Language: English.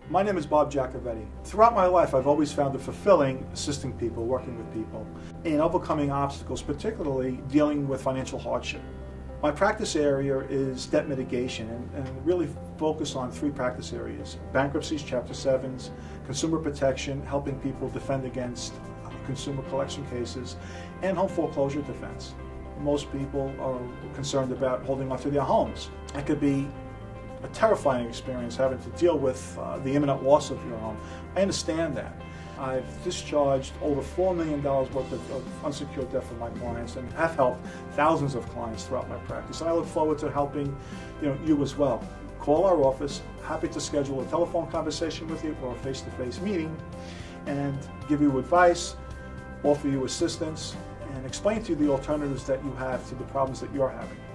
My name is Bob Jacovetti. Throughout my life, I've always found it fulfilling assisting people, working with people, and overcoming obstacles, particularly dealing with financial hardship. My practice area is debt mitigation and really focus on three practice areas: bankruptcies, Chapter 7s, consumer protection, helping people defend against consumer collection cases, and home foreclosure defense. Most people are concerned about holding on to their homes. It could be a terrifying experience having to deal with the imminent loss of your home. I understand that. I've discharged over $4 million worth of unsecured debt for my clients and have helped thousands of clients throughout my practice. And I look forward to helping you as well. Call our office. Happy to schedule a telephone conversation with you or a face-to-face meeting and give you advice, offer you assistance, and explain to you the alternatives that you have to the problems that you're having.